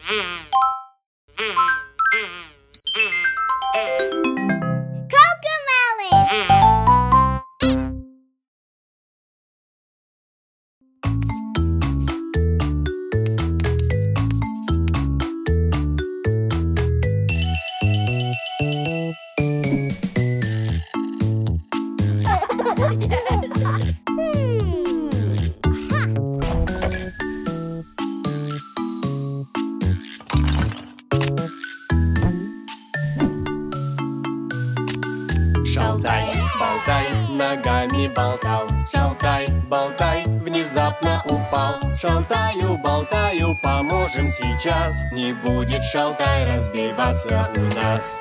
Шалтай, болтай, ногами болтал. Шалтай, болтай, внезапно упал. Шалтаю, болтаю, поможем сейчас. Не будет шалтай разбиваться у нас.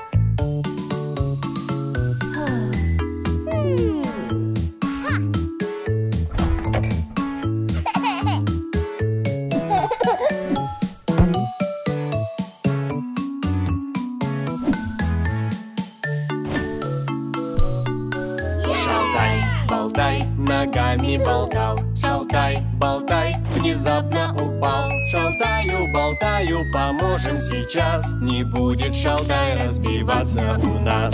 Болтай, ногами болтал. Шалтай, болтай, внезапно упал. Шалтаю, болтаю, поможем сейчас. Не будет шалтай разбиваться у нас.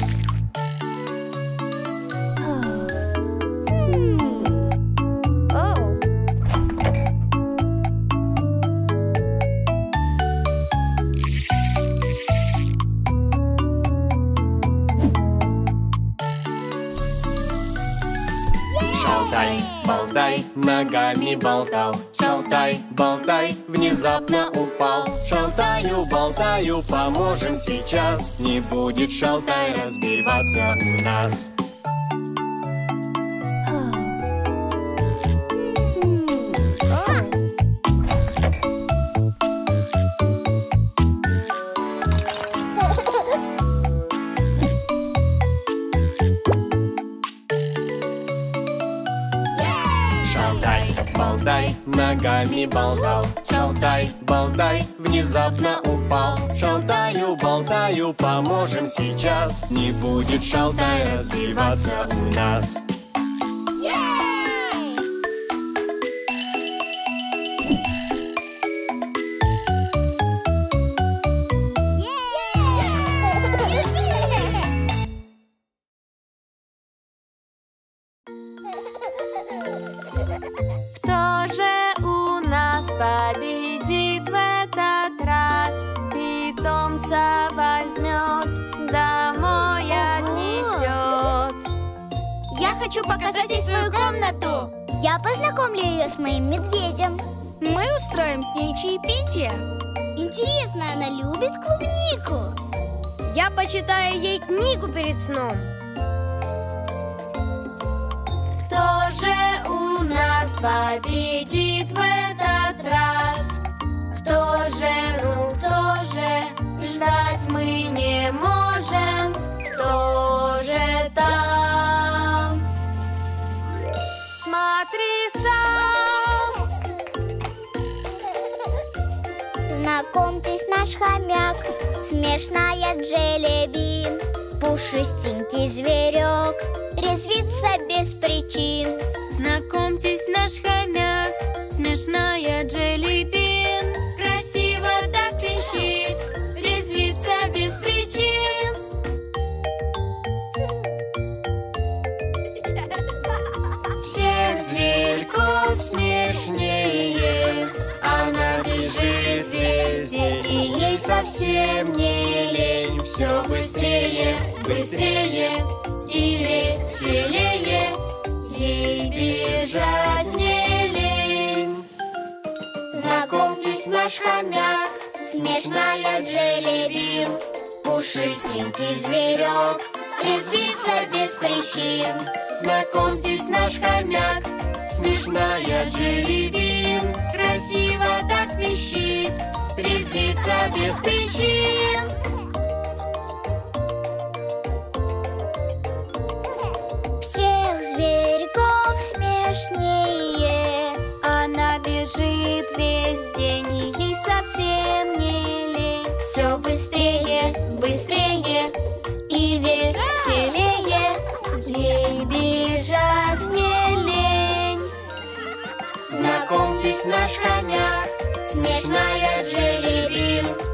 Шалтай, болтай, ногами болтал. Шалтай, болтай, внезапно упал. Шалтаю, болтаю, поможем сейчас. Не будет шалтай разбиваться у нас. Болтай, ногами болтал. Шалтай, болтай, внезапно упал. Шалтаю, болтаю, поможем сейчас. Не будет шалтай разбиваться у нас. Победит в этот раз, питомца возьмет, домой отнесет. Я хочу показать ей свою комнату. Я познакомлю ее с моим медведем. Мы устроим с ней чаепитие. Интересно, она любит клубнику? Я почитаю ей книгу перед сном. Кто же у нас победит в этот раз? Кто же, ждать мы не можем. Кто же там? Смотри сам. Знакомьтесь, наш хомяк, смешная Джеллиби. Пушистенький зверек, резвится без причин. Знакомьтесь, наш хомяк, смешная Джеллиби. Красиво так пищит, резвится без причин. Всех зверьков смешнее, она бежит весь день, и ей совсем не лень. Все быстрее, быстрее и веселее, ей бежать не лень. Знакомьтесь, наш хомяк, смешная Джеллиби. Пушистенький зверек, резвится без причин. Знакомьтесь, наш хомяк, смешная Джеллиби. Красиво так пищит, резвится без причин. Всех зверьков смешнее, она бежит весь день, и ей совсем не лень. Все быстрее, быстрее и веселее, ей бежать не лень. Знакомьтесь, наш хомяк, смешная Джеллиби.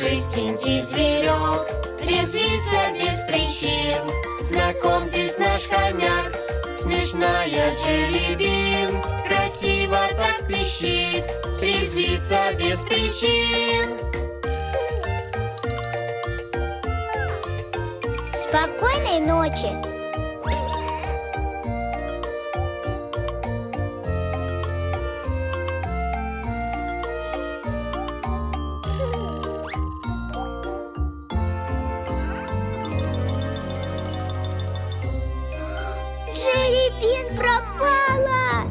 пушистенький зверек резвится без причин. Знакомьтесь, наш хомяк, смешная Jelly Bean. Красиво так пищит, резвится без причин. Спокойной ночи! Jelly Bean пропала!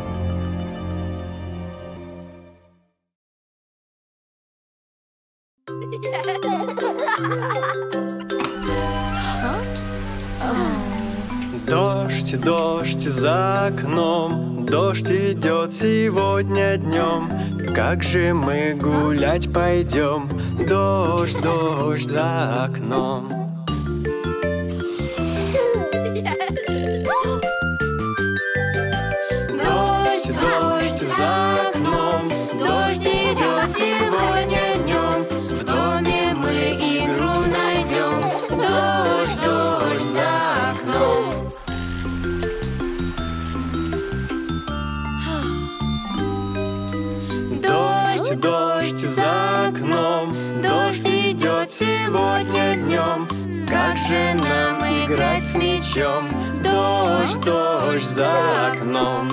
Дождь, дождь за окном, дождь идет сегодня днем. Как же мы гулять пойдем? Дождь, дождь за окном. Дождь, дождь за окном, дождь идет сегодня днем. В доме мы игру найдем. Дождь, дождь за окном. Дождь, дождь за окном, дождь идет сегодня днем. Как же нам играть с мячом? Дождь, дождь за окном.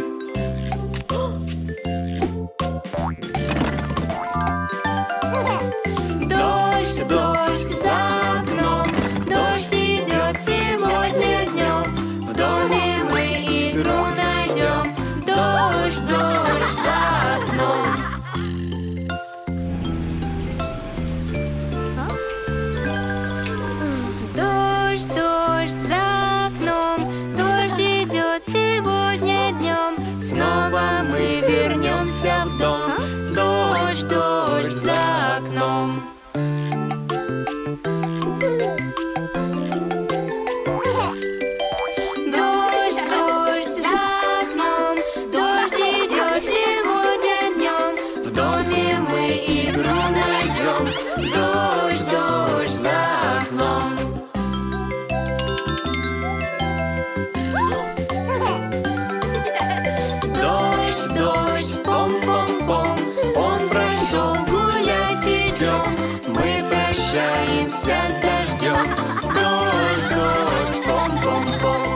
Дождь, дождь за окном, дождь идет сегодня днем. В доме мы игру найдем. Дождь, дождь за окном. Дождь, дождь за окном, дождь идет сегодня днем. Снова мы вернемся в дом. Дождь, дождь за окном. Дождь, дождь за окном, дождь идет сегодня днем. В доме мы игру найдем. Дождь, дождь за окном. Дождь, дождь, пом-пом-пом, он прошел, гулять идем. Мы прощаемся с дождем. Дождь, дождь, пом-пом-пом.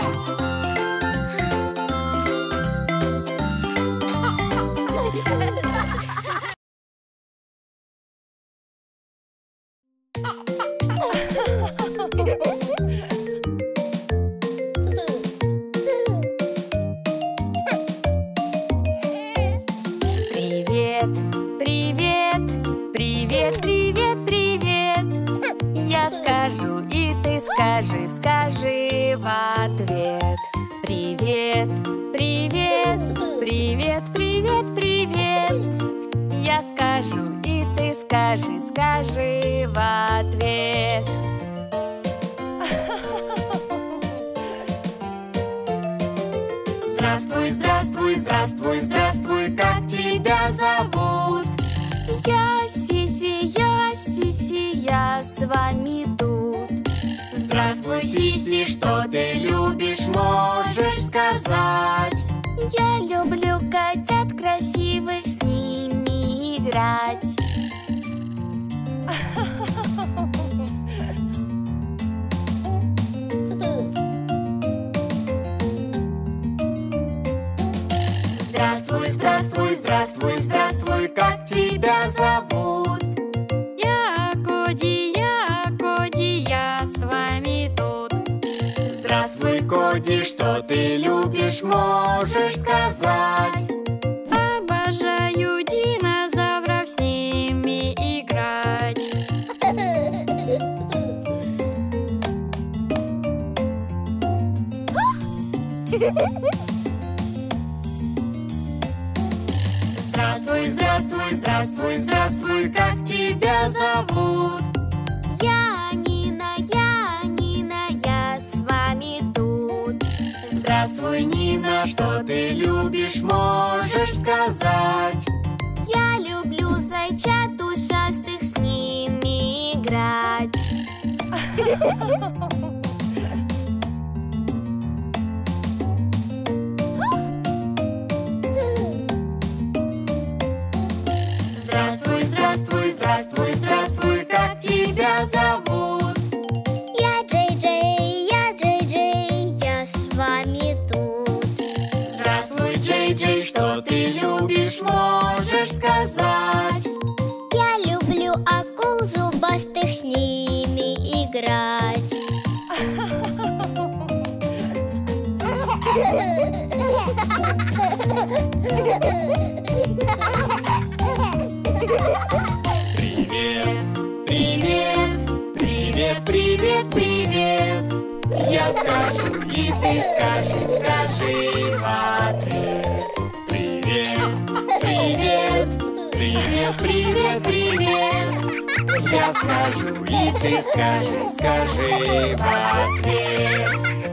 Привет, привет, привет, привет, привет. Я скажу, и ты скажи, скажи в ответ. Привет, привет, привет, привет, привет. Я скажу, и ты скажи, скажи в ответ. Здравствуй, здравствуй, здравствуй, здравствуй, как тебя зовут? Я Сиси, я с вами тут. Здравствуй, Сиси, что ты любишь, можешь сказать? Я люблю котят красивых, с ними играть. Здравствуй, здравствуй, здравствуй, здравствуй, как тебя зовут? Я Коди, я с вами тут. Здравствуй, Коди, что ты любишь, можешь сказать? Обожаю динозавров, с ними играть. Здравствуй, здравствуй, здравствуй, здравствуй, как тебя зовут? Я Нина, я с вами тут. Здравствуй, Нина, что ты любишь, можешь сказать? Я люблю зайчат ушастых, с ними Здравствуй, здравствуй, здравствуй, здравствуй, как тебя зовут? Я Джей Джей, я с вами тут. Здравствуй, Джей Джей, что ты любишь, можешь сказать? Я люблю акул зубастых, с ними играть. Привет, привет, привет, привет, привет. Я скажу, и ты скажи в ответ. Привет, привет, привет, привет, привет. Я скажу, и ты скажи в ответ.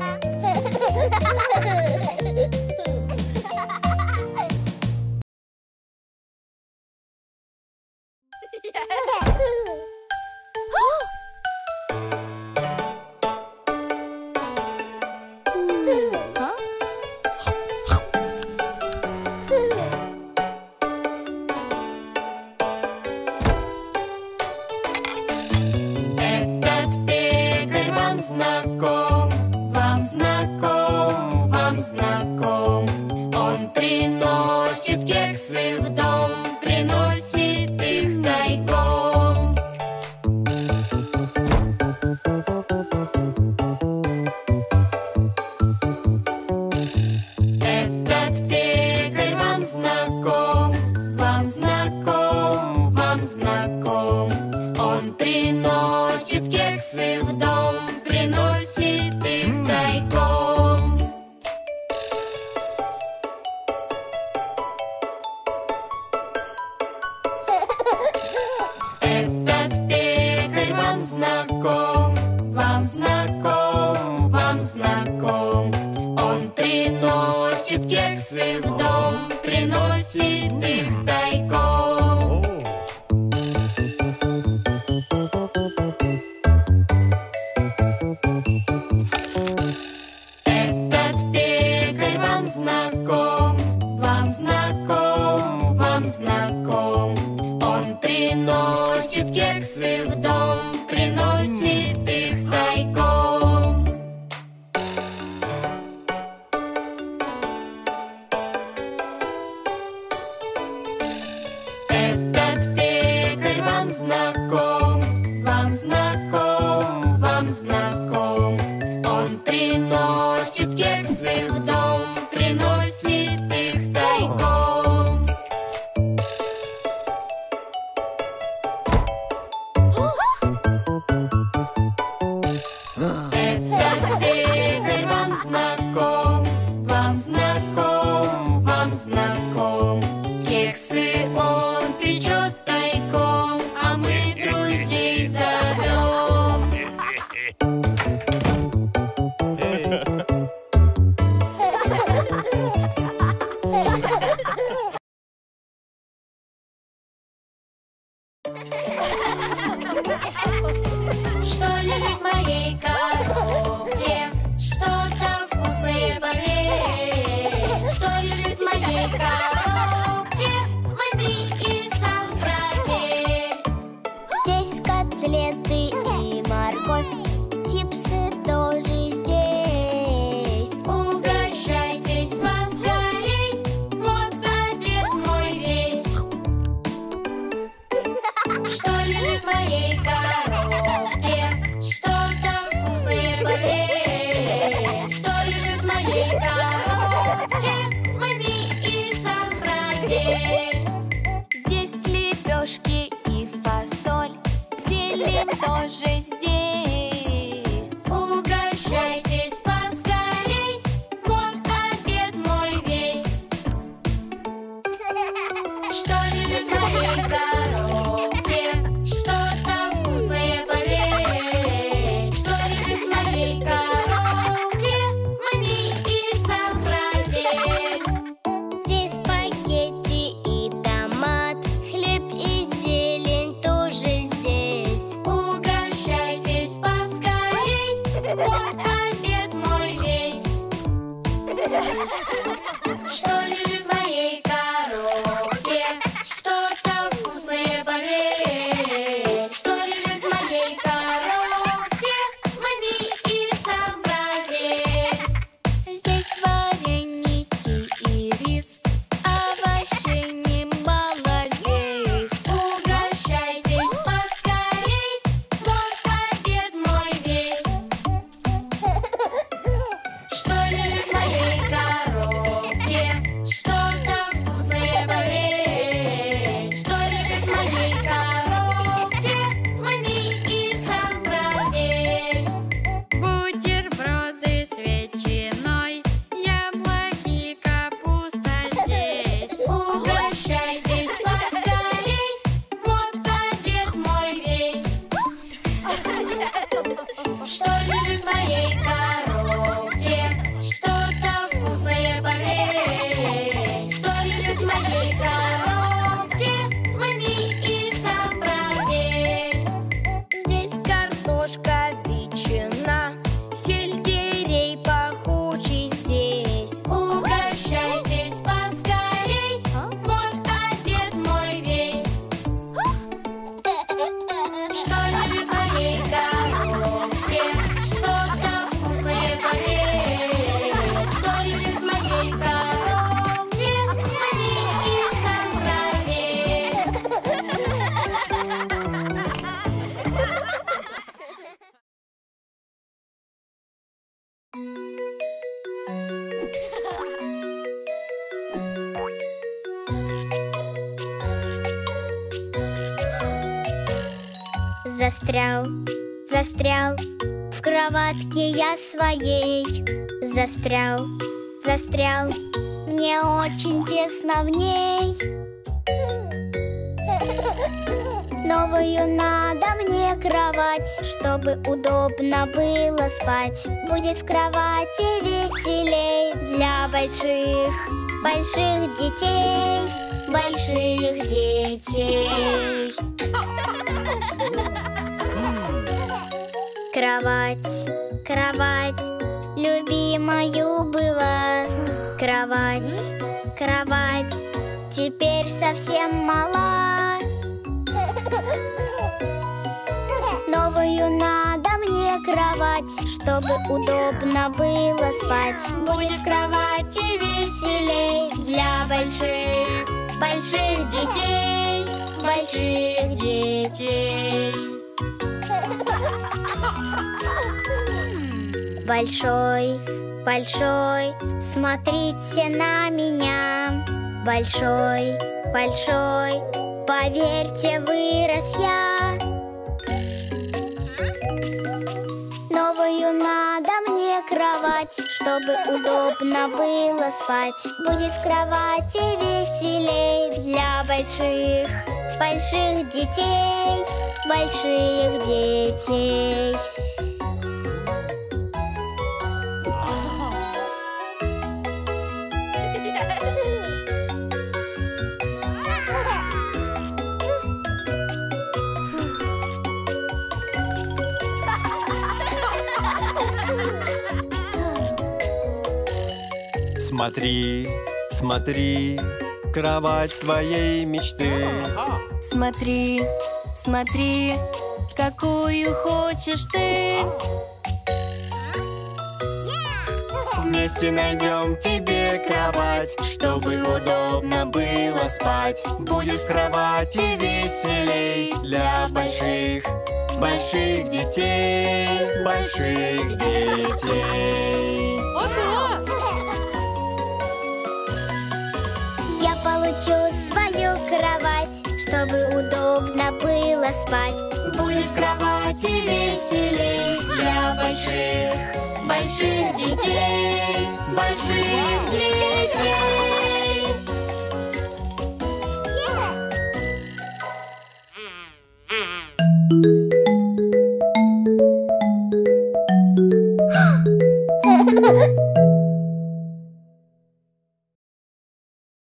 Этот пекарь вам знаком, вам знаком, вам знаком. Он приносит кексы в дом, приносит их тайком. Этот пекарь вам знаком, вам знаком, вам знаком. Он приносит кексы в дом, приносит их тайком. Этот пекарь вам знаком, вам знаком, вам знаком. Он приносит кексы в дом, приносит их тайком. Этот пекарь вам знаком, вам знаком, вам знаком. Он приносит кексы в дом, приносит их тайком. Этот пекарь вам знаком, вам знаком, вам знаком. Он приносит кексы в дом, приносит их тайком. Этот пекарь вам знаком, вам знаком, вам знаком. Кексы он печет тайком, а мы друзей зовем. Что лежит в моей коробке? Что-то вкусное, поверь. Что лежит в моей коробке? Возьми и сам проверь. Здесь котлеты и морковь, чипсы тоже здесь. Угощайтесь поскорей, вот обед мой весь. Что лежит в моей коробке? Что-то вкусное, поверь. Что лежит в моей коробке? Возьми и сам проверь. Здесь лепешки и фасоль, зелень тоже здесь. Угощайтесь поскорей, вот обед мой весь. Что лежит в моей коробке? Что-то вкусное, поверь. Что лежит в моей коробке? Возьми и сам проверь. Здесь спагетти и томат, хлеб и зелень тоже здесь. Угощайтесь что лежит в моей коробке? Что-то вкусное, поверь. Что лежит в моей коробке? Возьми и сам проверь. Застрял, застрял в кроватке я своей. Застрял, застрял, мне очень тесно в ней. Новую надо мне кровать, чтобы удобно было спать. Будет в кровати веселей для больших, больших детей, больших детей. Кровать, кровать, любимою была. Кровать, кровать, теперь совсем мала. Новую надо мне кровать, чтобы удобно было спать. Будет в кровати веселей для больших, больших детей, больших детей. Большой, большой, смотрите на меня. Большой, большой, поверьте, вырос я. Новую надо мне кровать, чтобы удобно было спать. Будет в кровати веселей для больших, больших детей, больших детей. Смотри, смотри, кровать твоей мечты. Смотри, смотри, какую хочешь ты. Вместе найдем тебе кровать, чтобы удобно было спать. Будет в кровати веселей для больших, больших детей, больших детей. Ура! Я получу свою кровать, чтобы удобно было спать. Будет в кровати веселей для больших, больших детей, больших детей.